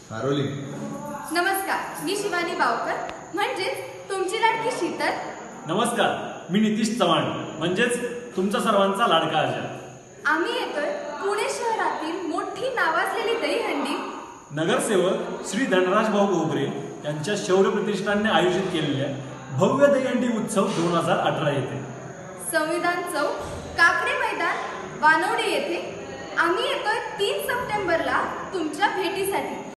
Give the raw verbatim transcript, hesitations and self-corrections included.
आरोली. नमस्कार, मी शिवानी बावकर म्हणजेच तुमची लाडकी शीतल. नमस्कार, मी नितीश चव्हाण म्हणजेच तुमचा सर्वांचा लाडका आजा. आम्ही येतोय पुणे शहरातील मोठी नावाजलेली दहीहंडी नगरसेवक श्री धनराज भाऊ घोगरे यांच्या शौर्य प्रतिष्ठानने आयोजित केलेल्या भव्य दहीहंडी उत्सव दोन हजार अठरा येथे संविधान चौक, काकडे मैदान, वानवडे येथे आम्ही येतोय तीन सप्टेंबरला तुमच्या भेटीसाठी.